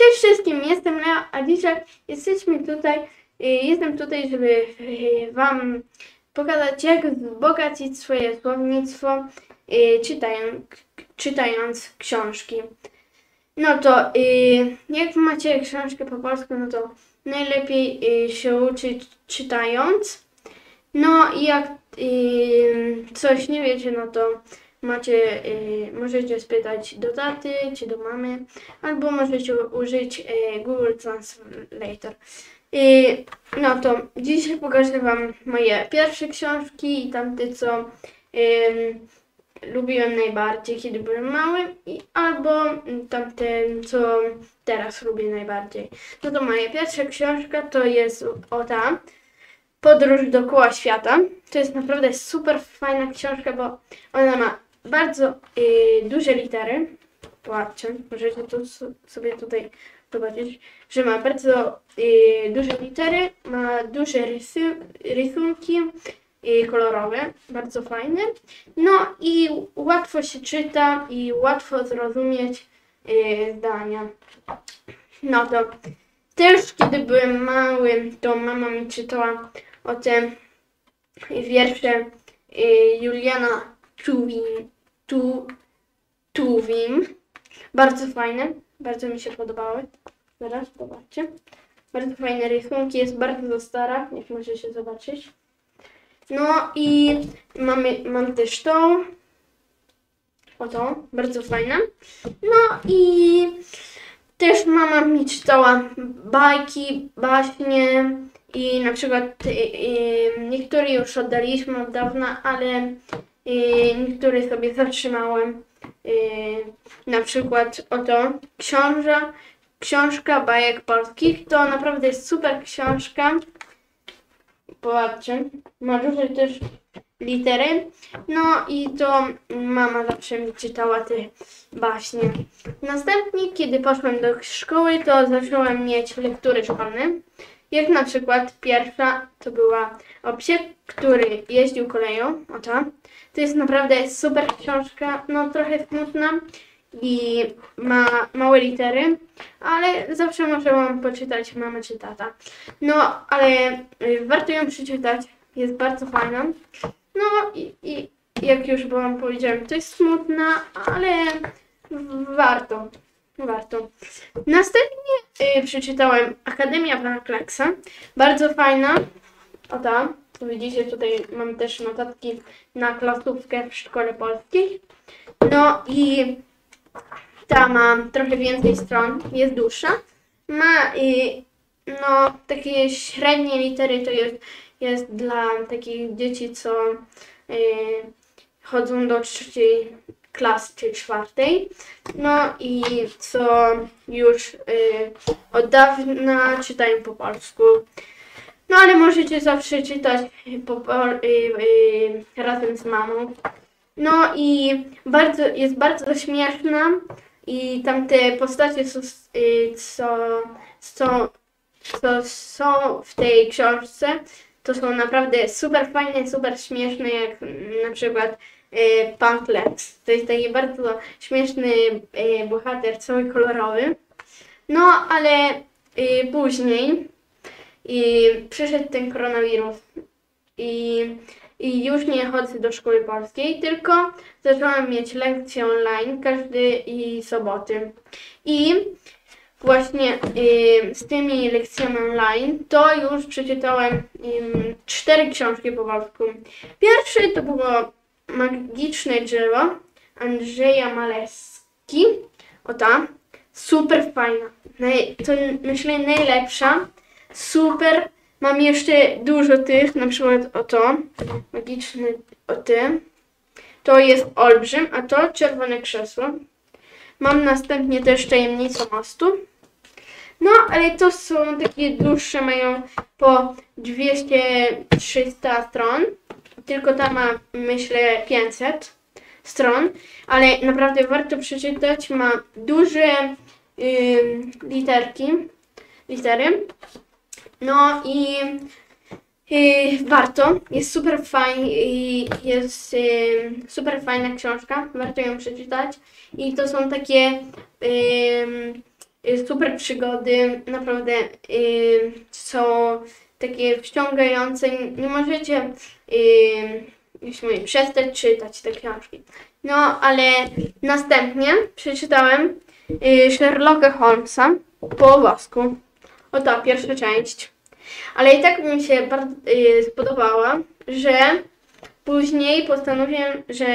Cześć wszystkim, jestem Leo, a dzisiaj jestem tutaj, żeby Wam pokazać, jak wzbogacić swoje słownictwo czytając książki. No to jak macie książkę po polsku, no to najlepiej się uczyć czytając. No i jak coś nie wiecie, no to możecie spytać do taty czy do mamy, albo możecie użyć Google Translator. No to dzisiaj pokażę Wam moje pierwsze książki i tamte, co lubiłem najbardziej, kiedy byłem mały, albo tamte, co teraz lubię najbardziej. No to moja pierwsza książka to jest ta Podróż dookoła świata. To jest naprawdę super fajna książka, bo ona ma bardzo duże litery. Patrzcie, możecie to sobie tutaj zobaczyć, że ma bardzo duże litery, ma duże rysunki kolorowe, bardzo fajne. No i łatwo się czyta i łatwo zrozumieć zdania. No to też kiedy byłem mały, to mama mi czytała o te wiersze Juliana Tuwim. Bardzo fajne, bardzo mi się podobały. Zaraz zobaczcie. Bardzo fajne rysunki, jest bardzo stara, jak możecie zobaczyć. No i mam też tą. Oto, bardzo fajna. No i też mama mi czytała bajki, baśnie i na przykład niektóre już oddaliśmy od dawna, ale niektóre sobie zatrzymałem. Na przykład oto książka bajek polskich. To naprawdę jest super książka. Popatrzcie, ma duże też litery. No i to mama zawsze mi czytała te baśnie. Następnie, kiedy poszłam do szkoły, to zacząłem mieć lektury szkolne. Jak na przykład pierwsza to była o psie, który jeździł koleją. Oto. To jest naprawdę super książka, no trochę smutna i ma małe litery, ale zawsze może wam poczytać mama czy tata. No, ale warto ją przeczytać, jest bardzo fajna. No i jak już wam powiedziałem, to jest smutna, ale warto. Następnie przeczytałem Akademia Pana Kleksa. Bardzo fajna. O ta. Tu widzicie, tutaj mam też notatki na klasówkę w szkole polskiej. No i ta ma trochę więcej stron, jest dłuższa. Ma no takie średnie litery, to jest dla takich dzieci, co chodzą do 3. klasy czy 4. No i co już od dawna czytają po polsku. No ale możecie zawsze czytać razem z mamą. No i jest bardzo śmieszna i tamte postacie, co są w tej książce, to są naprawdę super fajne, super śmieszne, jak na przykład Pan Kleks. To jest taki bardzo śmieszny bohater, cały kolorowy. No ale później przyszedł ten koronawirus i już nie chodzę do szkoły polskiej, tylko zaczęłam mieć lekcje online każdej soboty. I właśnie z tymi lekcjami online to już przeczytałem 4 książki po polsku. Pierwszy to było Magiczne drzewo Andrzeja Maleski. O ta, super fajna. To myślę najlepsza. Super. Mam jeszcze dużo tych, na przykład oto, Magiczny o ty. To jest Olbrzym, a to Czerwone krzesło. Mam następnie też Tajemnicę mostu. No, ale to są takie dłuższe, mają po 200-300 stron. Tylko ta ma, myślę, 500 stron, ale naprawdę warto przeczytać. Ma duże litery. No i warto, jest super fajna, super fajna książka, warto ją przeczytać. I to są takie super przygody, naprawdę są takie wciągające. Nie możecie przestać czytać te książki. No, ale następnie przeczytałem Sherlocka Holmesa po włosku. Oto pierwsza część. Ale i tak mi się bardzo spodobała, że później postanowiłem, że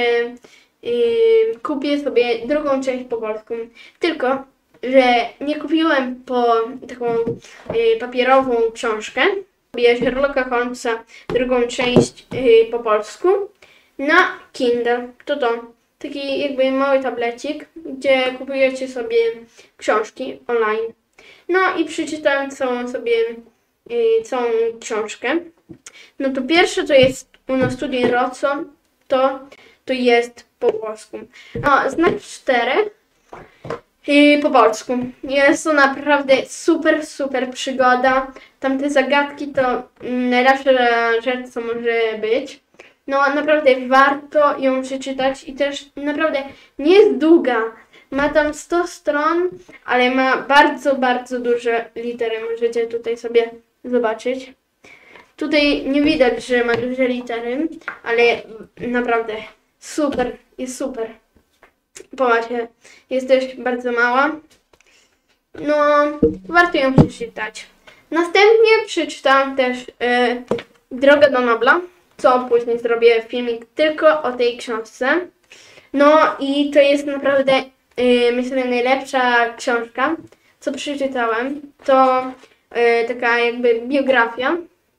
kupię sobie drugą część po polsku. Tylko, że nie kupiłem po taką papierową książkę. Kupię Sherlocka Holmesa drugą część po polsku na Kindle. To. Taki jakby mały tablecik, gdzie kupujecie sobie książki online. No i przeczytałem całą książkę. No to pierwsze to jest Uno Studi Rozzo, to jest po włosku. No, znak 4 po polsku. Jest to naprawdę super przygoda. Tamte zagadki to najlepsza rzecz, co może być. No naprawdę warto ją przeczytać i też naprawdę nie jest długa. Ma tam 100 stron, ale ma bardzo duże litery. Możecie tutaj sobie zobaczyć. Tutaj nie widać, że ma duże litery, ale naprawdę jest super. Popatrzcie, jest też bardzo mała. No, warto ją przeczytać. Następnie przeczytałam też Droga do Nobla, co później zrobię filmik tylko o tej książce. No i to jest naprawdę, myślę, najlepsza książka, co przeczytałem. To taka jakby biografia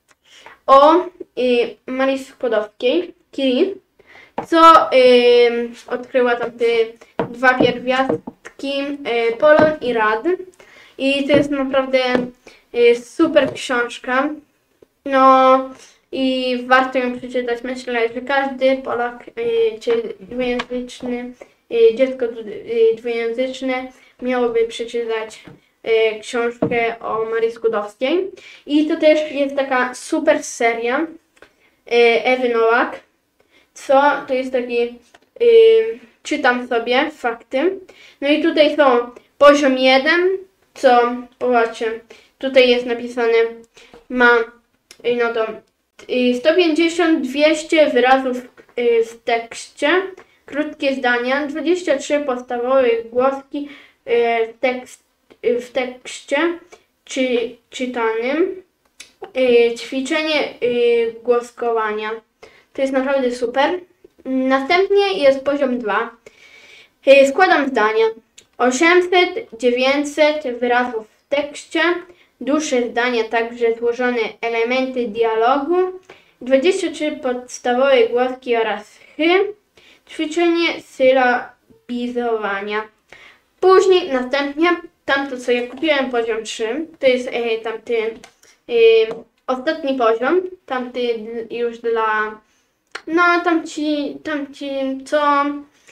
o Marii Skłodowskiej-Curie, co odkryła tam te dwa pierwiastki, polon i rad. I to jest naprawdę super książka. No i warto ją przeczytać. Myślę, że każdy Polak czy dwujęzyczny, dziecko dwujęzyczne miałoby przeczytać książkę o Marii Skłodowskiej. I to też jest taka super seria Ewy Nowak, co to jest taki, czytam sobie fakty. No i tutaj są poziom 1, co, popatrzcie, tutaj jest napisane, ma, no to 150-200 wyrazów w tekście, krótkie zdania, 23 podstawowe głoski w tekście czytanym, ćwiczenie głoskowania. To jest naprawdę super. Następnie jest poziom 2. Składam zdania. 800-900 wyrazów w tekście, dłuższe zdania, także złożone elementy dialogu, 23 podstawowe głoski oraz ćwiczenie sylabizowania. Później, następnie, tamto co ja kupiłem, poziom 3, to jest tamty ostatni poziom, tamty już dla, no tamci co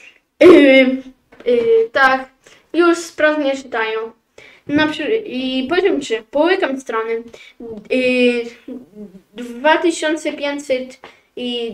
tak, już sprawnie czytają. I poziom 3, połykam strony, 2500 i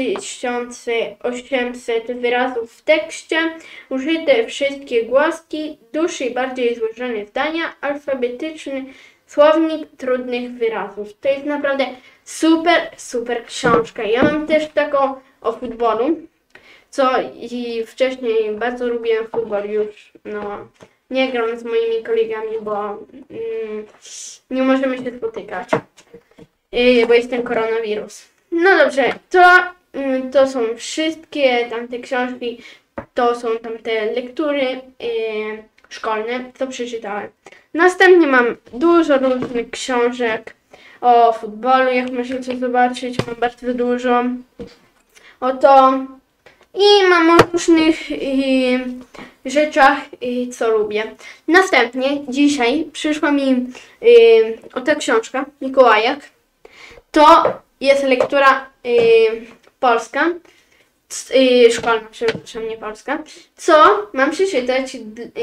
2800 wyrazów w tekście, użyte wszystkie głoski, dłuższe i bardziej złożone zdania, alfabetyczny słownik trudnych wyrazów. To jest naprawdę super książka. Ja mam też taką o futbolu, co i wcześniej bardzo lubiłem futbol już, no nie gram z moimi kolegami, bo nie możemy się spotykać, bo jest ten koronawirus. No dobrze, to są wszystkie tamte książki, to są tamte lektury szkolne, co przeczytałem. Następnie mam dużo różnych książek o futbolu, jak możecie zobaczyć, mam bardzo dużo. Oto i mam o różnych rzeczach, co lubię. Następnie dzisiaj przyszła mi ta książka, Mikołajek. To jest lektura polska, szkolna, przepraszam, nie polska, co mam przeczytać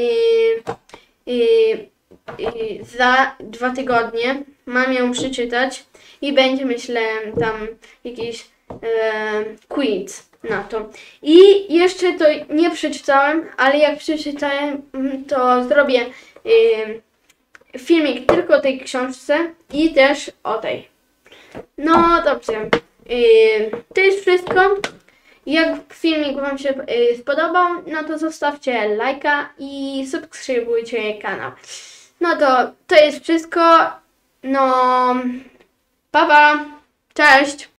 za 2 tygodnie. Mam ją przeczytać i będzie, myślę, tam jakiś quiz na to. I jeszcze to nie przeczytałem, ale jak przeczytałem, to zrobię filmik tylko o tej książce i też o tej. No dobrze, to jest wszystko. Jak filmik Wam się spodobał, no to zostawcie lajka i subskrybujcie kanał. No to jest wszystko. No, pa pa, cześć!